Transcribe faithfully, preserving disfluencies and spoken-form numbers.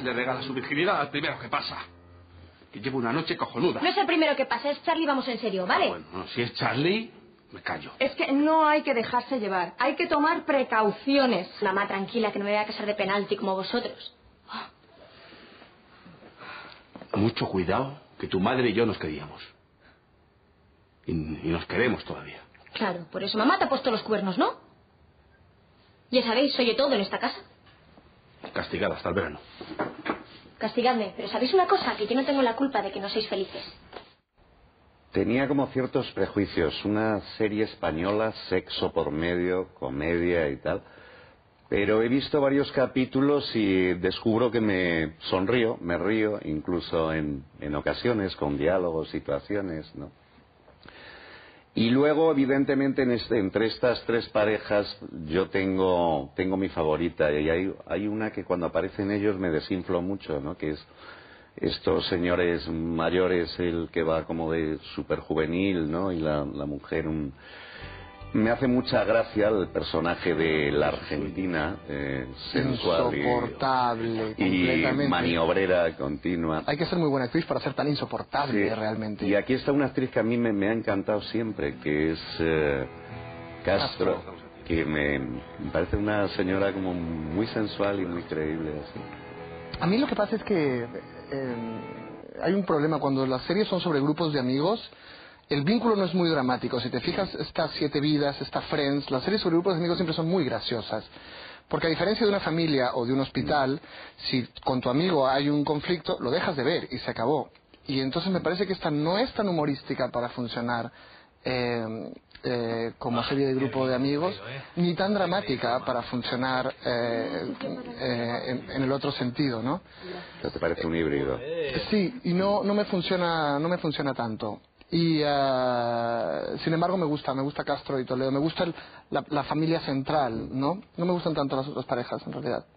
le regala su virginidad al primero que pasa. Que lleva una noche cojonuda. No es el primero que pasa, es Charlie, vamos en serio, ¿vale? Ah, bueno, no, si es Charlie, me callo. Es que no hay que dejarse llevar, hay que tomar precauciones. Mamá, tranquila, que no me voy a casar de penalti como vosotros. Mucho cuidado, que tu madre y yo nos queríamos. Y, y nos queremos todavía. Claro, por eso mamá te ha puesto los cuernos, ¿no? Ya sabéis, soy yo todo en esta casa. Castigada hasta el verano. Castigadme, pero ¿sabéis una cosa? Que yo no tengo la culpa de que no seáis felices. Tenía como ciertos prejuicios. Una serie española, sexo por medio, comedia y tal. Pero he visto varios capítulos y descubro que me sonrío, me río, incluso en, en ocasiones, con diálogos, situaciones, ¿no? Y luego, evidentemente, en este, entre estas tres parejas, yo tengo, tengo mi favorita. Y hay, hay una que cuando aparecen ellos me desinflo mucho, ¿no? Que es estos señores mayores, el que va como de súper juvenil, ¿no? Y la, la mujer, un... Me hace mucha gracia el personaje de la argentina, eh, sensual insoportable, y, y completamente. Maniobrera continua. Hay que ser muy buena actriz para ser tan insoportable, Sí. realmente. Y aquí está una actriz que a mí me, me ha encantado siempre, que es eh, Castro, que me, me parece una señora como muy sensual y muy creíble, así. A mí lo que pasa es que eh, hay un problema cuando las series son sobre grupos de amigos. El vínculo no es muy dramático. Si te fijas, está Siete Vidas, está Friends. Las series sobre grupos de amigos siempre son muy graciosas. Porque a diferencia de una familia o de un hospital, si con tu amigo hay un conflicto, lo dejas de ver y se acabó. Y entonces me parece que esta no es tan humorística para funcionar eh, eh, como serie de grupo de amigos, ni tan dramática para funcionar eh, eh, en, en el otro sentido, ¿no? ¿Qué te parece un híbrido? Sí, y no, no me funciona, no me funciona tanto. Y uh, sin embargo me gusta, me gusta Castro y Toledo, me gusta el, la, la familia central, ¿no? No me gustan tanto las otras parejas en realidad.